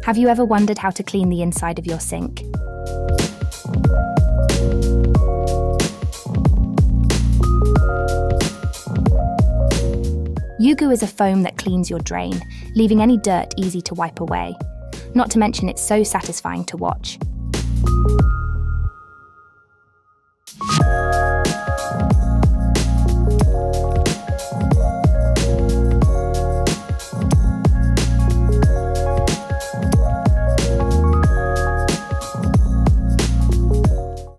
Have you ever wondered how to clean the inside of your sink? Yugu is a foam that cleans your drain, leaving any dirt easy to wipe away. Not to mention it's so satisfying to watch.